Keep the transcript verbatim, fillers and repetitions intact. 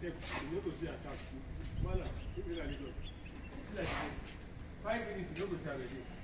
step, you no go see account. Voila, give me that little. Five minutes, you no go see am again.